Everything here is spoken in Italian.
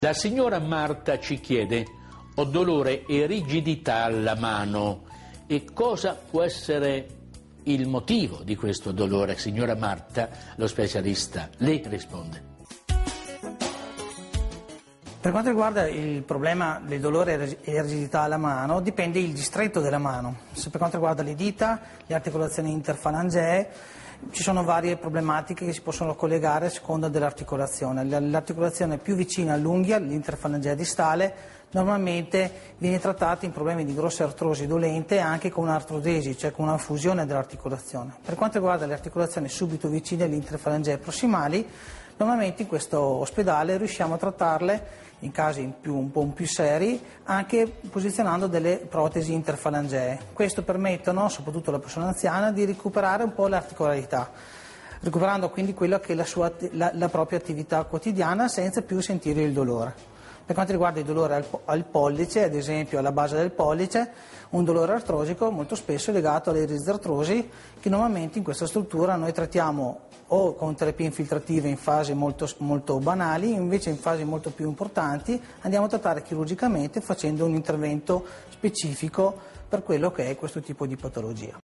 La signora Marta ci chiede: ho dolore e rigidità alla mano, e cosa può essere il motivo di questo dolore? Signora Marta, lo specialista, lei risponde. Per quanto riguarda il problema del dolore e rigidità alla mano, dipende il distretto della mano. Se per quanto riguarda le dita, le articolazioni interfalangee, ci sono varie problematiche che si possono collegare a seconda dell'articolazione. L'articolazione più vicina all'unghia, l'interfalangea distale, normalmente viene trattata in problemi di grosse artrosi dolente anche con un'artrodesi, cioè con una fusione dell'articolazione. Per quanto riguarda le articolazioni subito vicine alle interfalangee prossimali, normalmente in questo ospedale riusciamo a trattarle in casi un po' più seri anche posizionando delle protesi interfalangee. Questo permettono, soprattutto alla persona anziana, di recuperare un po' l'articolarità, recuperando quindi quella che è la propria attività quotidiana senza più sentire il dolore. Per quanto riguarda il dolore al pollice, ad esempio alla base del pollice, un dolore artrosico molto spesso è legato alle erisartrosi che normalmente in questa struttura noi trattiamo o con terapie infiltrative in fasi molto banali, invece in fasi molto più importanti andiamo a trattare chirurgicamente facendo un intervento specifico per quello che è questo tipo di patologia.